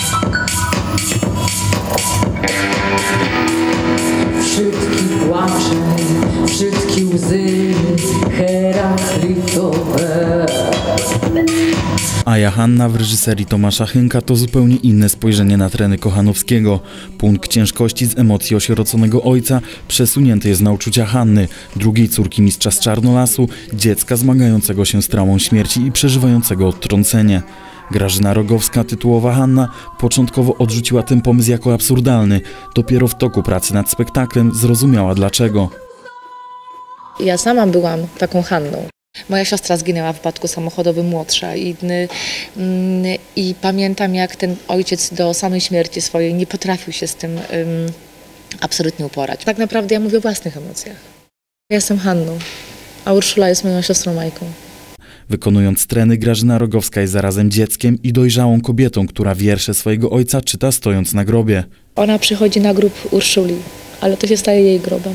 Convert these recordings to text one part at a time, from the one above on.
Wszystkie płacze, wszystkie łzy Heraklitowe. A Johanna w reżyserii Tomasza Hynka to zupełnie inne spojrzenie na treny Kochanowskiego. Punkt ciężkości z emocji osieroconego ojca przesunięty jest na uczucia Hanny, drugiej córki mistrza z Czarnolasu, dziecka zmagającego się z traumą śmierci i przeżywającego odtrącenie. Grażyna Rogowska, tytułowa Hanna, początkowo odrzuciła ten pomysł jako absurdalny. Dopiero w toku pracy nad spektaklem zrozumiała dlaczego. Ja sama byłam taką Hanną. Moja siostra zginęła w wypadku samochodowym, młodsza i pamiętam, jak ten ojciec do samej śmierci swojej nie potrafił się z tym absolutnie uporać. Tak naprawdę ja mówię o własnych emocjach. Ja jestem Hanną, a Urszula jest moją siostrą Majką. Wykonując treny, Grażyna Rogowska jest zarazem dzieckiem i dojrzałą kobietą, która wiersze swojego ojca czyta stojąc na grobie. Ona przychodzi na grób Urszuli, ale to się staje jej grobem.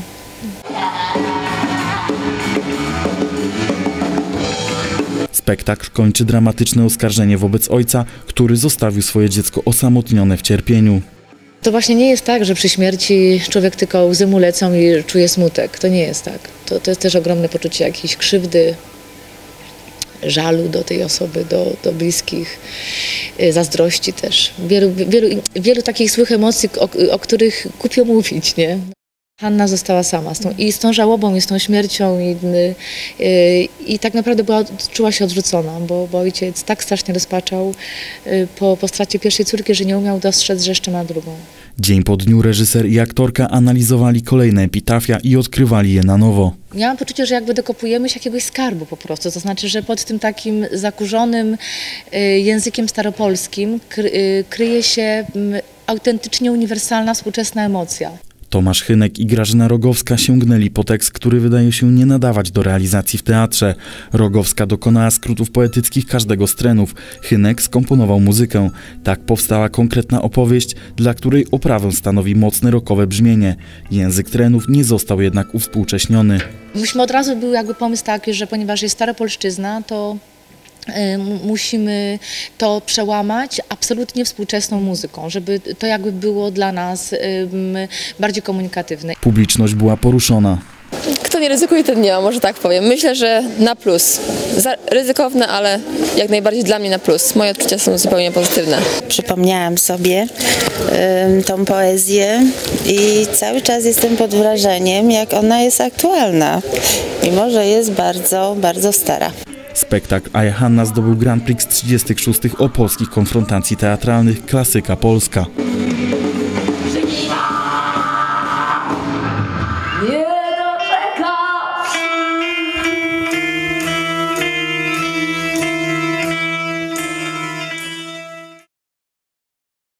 Spektakl kończy dramatyczne oskarżenie wobec ojca, który zostawił swoje dziecko osamotnione w cierpieniu. To właśnie nie jest tak, że przy śmierci człowiek tylko łzy mu lecą i czuje smutek. To nie jest tak. To jest też ogromne poczucie jakiejś krzywdy, żalu do tej osoby, do bliskich, zazdrości też. Wielu takich złych emocji, o których głupio mówić, nie? Hanna została sama z tą żałobą, i z tą śmiercią i tak naprawdę czuła się odrzucona, bo ojciec tak strasznie rozpaczał po stracie pierwszej córki, że nie umiał dostrzec, że jeszcze ma drugą. Dzień po dniu reżyser i aktorka analizowali kolejne epitafia i odkrywali je na nowo. Miałam poczucie, że jakby dokopujemy się jakiegoś skarbu po prostu, to znaczy, że pod tym takim zakurzonym językiem staropolskim kryje się autentycznie uniwersalna, współczesna emocja. Tomasz Hynek i Grażyna Rogowska sięgnęli po tekst, który wydaje się nie nadawać do realizacji w teatrze. Rogowska dokonała skrótów poetyckich każdego z trenów. Hynek skomponował muzykę. Tak powstała konkretna opowieść, dla której oprawę stanowi mocne rockowe brzmienie. Język trenów nie został jednak uwspółcześniony. Myśmy od razu był jakby pomysł taki, że ponieważ jest staropolszczyzna, to musimy to przełamać absolutnie współczesną muzyką, żeby to jakby było dla nas bardziej komunikatywne. Publiczność była poruszona. Kto nie ryzykuje, ten nie ma, może tak powiem. Myślę, że na plus. Ryzykowne, ale jak najbardziej dla mnie na plus. Moje odczucia są zupełnie pozytywne. Przypomniałam sobie tą poezję i cały czas jestem pod wrażeniem, jak ona jest aktualna, mimo że jest bardzo, bardzo stara. Spektakl A Johanna zdobył Grand Prix 36 opolskich konfrontacji teatralnych Klasyka Polska.